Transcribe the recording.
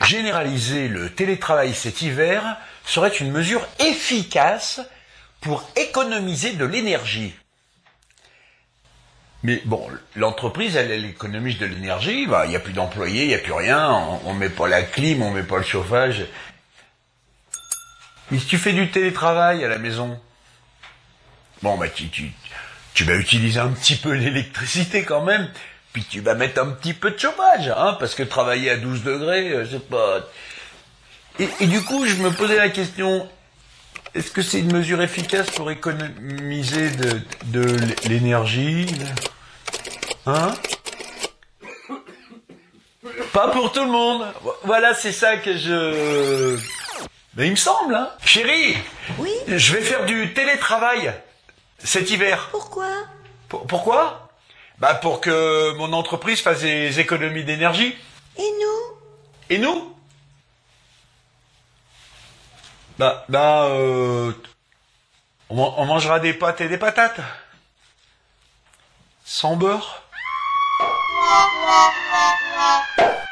Généraliser le télétravail cet hiver serait une mesure efficace pour économiser de l'énergie. Mais bon, l'entreprise, elle économise de l'énergie, il n'y a plus d'employés, il n'y a plus rien, on met pas la clim, on met pas le chauffage. Mais si tu fais du télétravail à la maison, bon, tu vas utiliser un petit peu l'électricité quand même, puis tu vas mettre un petit peu de chauffage, hein, parce que travailler à 12 degrés, c'est pas... Et du coup, je me posais la question, est-ce que c'est une mesure efficace pour économiser de l'énergie? Hein? Pas pour tout le monde. Voilà, c'est ça que je... Mais il me semble, hein. Chérie, Oui? je vais faire du télétravail cet hiver. Pourquoi? Pourquoi? Pour que mon entreprise fasse des économies d'énergie. Et nous? Et nous? On mangera des pâtes et des patates. Sans beurre.